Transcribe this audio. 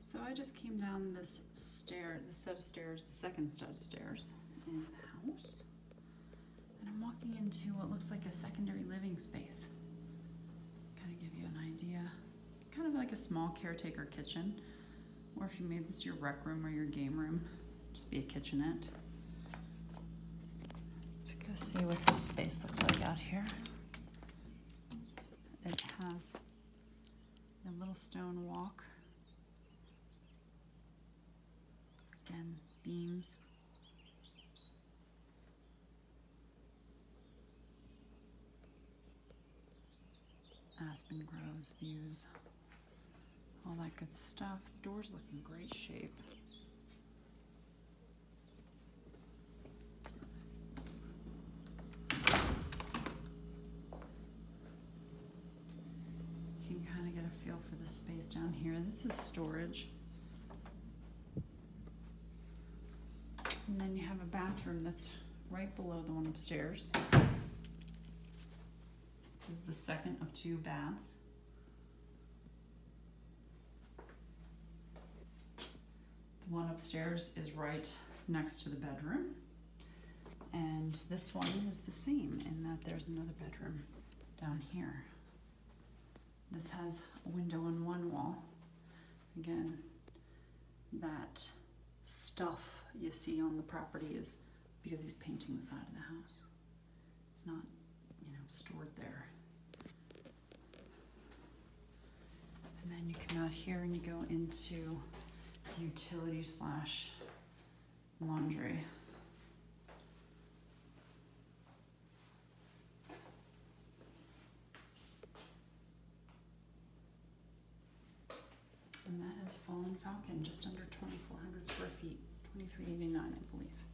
So I just came down this set of stairs, the second set of stairs in the house. And I'm walking into what looks like a secondary living space. Kind of give you an idea. Kind of like a small caretaker kitchen. Or if you made this your rec room or your game room, just be a kitchenette. Let's go see what this space looks like out here. It has a little stone walk. Again, beams. Aspen groves, views, all that good stuff. The doors look in great shape. You can kind of get a feel for the space down here. This is storage. And then you have a bathroom that's right below the one upstairs. This is the second of 2 baths. The one upstairs is right next to the bedroom. And this one is the same in that there's another bedroom down here. This has a window on one wall. Again, that stuff you see on the property is because he's painting the side of the house. It's not, stored there. And then you come out here and you go into utility / laundry. And that is Fallen Falcon, just under 2,400 square feet, 2,389, I believe.